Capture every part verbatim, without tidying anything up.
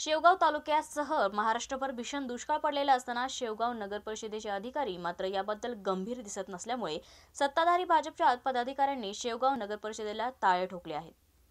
शेवगाव तालुक्यासह महाराष्ट्रभर भीषण दुष्काळ पडलेला असताना शेवगाव नगर परिषदेचे अधिकारी मात्र याबद्दल गंभीर दिसत नसल्यामुळे सत्ताधारी भाजपच्या पदाधिकाऱ्यांनी शेवगाव नगर परिषदेला टाळे ठोकले आहेत।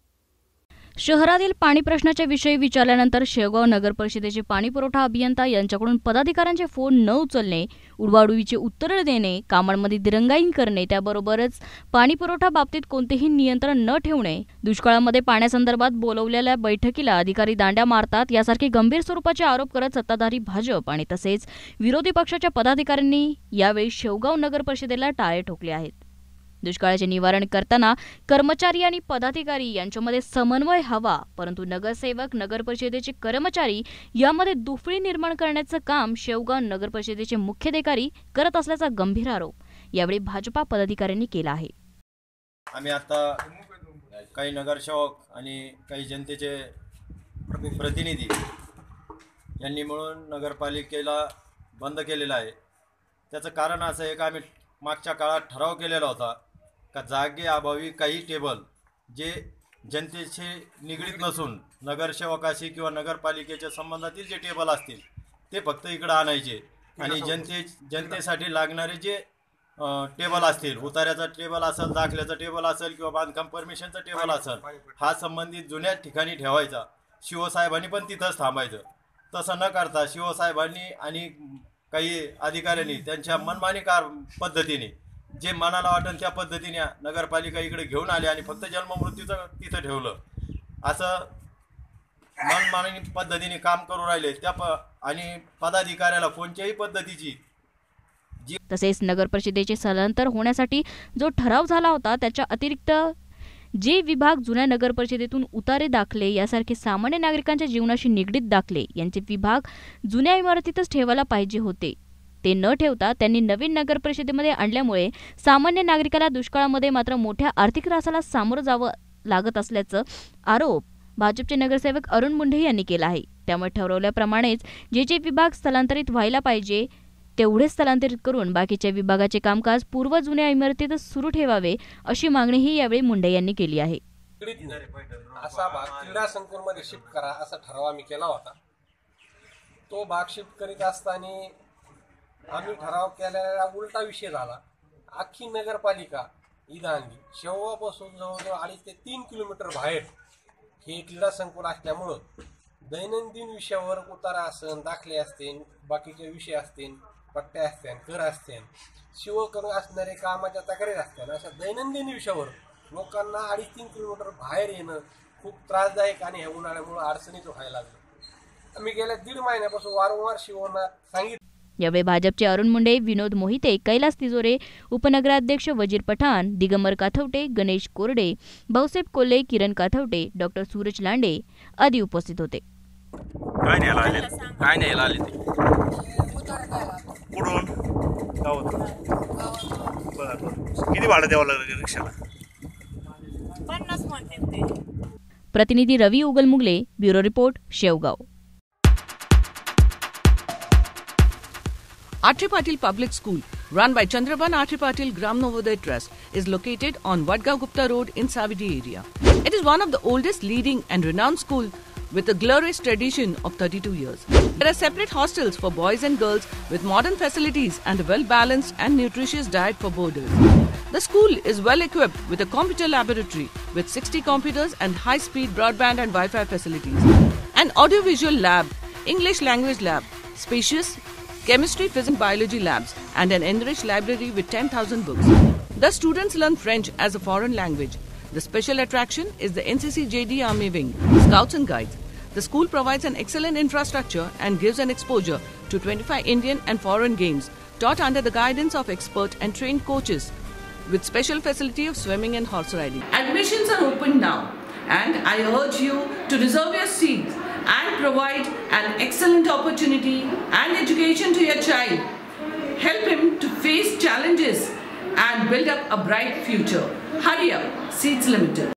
शहरातील पाणी प्रश्नाच्या विषयी विचारल्यानंतर शेवगाव नगर परिषदेचे पाणी पुरवठा अभियंता यांच्याकडून पदाधिकाऱ्यांचे फोन न उचलणे, उडवाउडवीचे उत्तर देणे, कामांमध्ये दिरंगाई करणे, त्याबरोबरच पाणी पुरवठा बाबतीत कोणतेही नियंत्रण न ठेवणे, दुष्काळामध्ये पाण्यासंदर्भात बोलवलेल्या बैठकीला अधिकारी दांड्या मारतात यासारखे गंभीर स्वरूपाचे आरोप करत सत्ताधारी भाजप आणि तसेच विरोधी पक्षाच्या पदाधिकाऱ्यांनी यावेळी शेवगाव नगर परिषदेला टाळे ठोकले आहेत। दुष्काळाचे निवारण करताना कर्मचारी आणि पदाधिकारी यांच्यामध्ये समन्वय हवा, परंतु नगरसेवक, नगर परिषदेचे कर्मचारी यामध्ये दुफळी निर्माण करण्याचं काम शेवगाव नगर परिषदेचे मुख्याधिकारी करत असल्याचा गंभीर आरोप यावेळी भाजपा पदाधिकाऱ्यांनी केला आहे। आम्ही आता काही नगरसेवक आणि काही जनतेचे प्रतिनिधी यांनी मिळून नगरपालिकेला बंद केलेला आहे। त्याचं कारण असं आहे की आम्ही मागच्या काळात ठराव केलेला होता का जागे अभावी काही टेबल जे जनतेशी निगडीत नसून नगरसेवकाशी किंवा नगरपालिकेच्या संबंधातील जे टेबल असतील ते फक्त इकडे आणायचे आणि जनते जनतेसाठी लागणारे जे टेबल असतील, उतार्याचा टेबल असेल, दाखल्याचा टेबल असेल किंवा बांधकाम परमिशनचा टेबल असेल, हा संबंधित जुन्या ठिकाणी ठेवायचा। शिवसाहेबांनी पण तिथंच थांबायचं। तसं न करता शिवसाहेबांनी आणि काही अधिकाऱ्यांनी त्यांच्या मनमानीकार पद्धतीने जे मनाला वाटन त्या पद्धतीने नगरपालिका इकडे घेऊन आले आणि फक्त जन्ममृत्यूचं तिथं ठेवलं। असं मनमानी पद्धतीने काम करू राहिले त्या प आणि पदाधिकाऱ्याला कोणत्याही पद्धतीची तसेच नगर परिषदेचे स्थलांतर होण्यासाठी जो ठराव झाला होता त्याच्या अतिरिक्त जे विभाग जुन्या नगर परिषदेतून उतारे दाखले यासारखे सामान्य नागरिकांच्या जीवनाशी निगडीत दाखले यांचे विभाग जुन्या इमारतीतच ठेवायला पाहिजे होते, ते न ठेवता त्यांनी नवीन नगर परिषदेमध्ये आणल्यामुळे सामान्य नागरिकाला दुष्काळामध्ये मात्र मोठ्या आर्थिक त्रासाला सामोरं जावं लागत असल्याचं आरोप भाजपचे नगरसेवक अरुण मुंढे यांनी केला आहे। त्यामुळे ठरवल्याप्रमाणेच जे जे विभाग स्थलांतरित व्हायला पाहिजे तेवढे स्थलांतरित करून बाकीच्या विभागाचे कामकाज पूर्व जुन्या इमारतीतच सुरू ठेवावे अशी मागणीही यावेळी मुंढे यांनी केली आहे। असा भाग क्रीडा संकुलमध्ये शिफ्ट करा असा ठराव आम्ही केला होता। तो भाग शिफ्ट करीत असताना आम्ही ठराव केलेला उलटा विषय झाला। अख्खी नगरपालिका इथं आणली। शेवगावपासून जवळजवळ अडीच ते तीन किलोमीटर बाहेर हे क्रीडा संकुल असल्यामुळं दैनंदिन विषयावर उतारा असन, दाखले असतील, बाकीचे विषय असतील, पट्ट्या असतील, कर असतील, शिवकरून असणारे कामाच्या तक्रारी असतील, अशा दैनंदिन विषयावर लोकांना अडीच तीन किलोमीटर बाहेर येणं खूप त्रासदायक आणि ह्या उन्हाळ्यामुळे अडचणीचं व्हायला लागलं। आम्ही गेल्या दीड महिन्यापासून वारंवार शिवना सांगितलं। यावेळी भाजपचे अरुण मुंढे, विनोद मोहिते, कैलास तिजोरे, उपनगराध्यक्ष वजीर पठाण, दिगंबर काथवटे, गणेश कोरडे, भाऊसाहेब कोल्हे, किरण काथवटे, डॉक्टर सूरज लांडे आदी उपस्थित होते। काय नाही आले काय नाही आले ते कुठून गावात बरं किती भाडं द्यावं लागलं रिक्षाला? पन्नास म्हणते ते। प्रतिनिधी Ravi Ugalmugle, bureau report, Shevgaon. R T Patil Public School, run by Chandraban R T Patil Gram Navodaya Trust, is located on Vadgaon Gupta Road in Savidi area. It is one of the oldest, leading and renowned school with a glorious tradition of thirty-two years. There are separate hostels for boys and girls with modern facilities and a well-balanced and nutritious diet for boarders. The school is well equipped with a computer laboratory with sixty computers and high-speed broadband and Wi-Fi facilities. An audiovisual lab, English language lab, spacious chemistry, physics, biology labs, and an enriched library with ten thousand books. The students learn French as a foreign language. The special attraction is the N C C J D Army Wing, Scouts and Guides. The school provides an excellent infrastructure and gives an exposure to twenty-five Indian and foreign games, taught under the guidance of expert and trained coaches, with special facility of swimming and horse riding. Admissions are open now, and I urge you to reserve your seats and provide an excellent opportunity and education to your child. Help him to face challenges and build up a bright future. Hurry up, seats limited.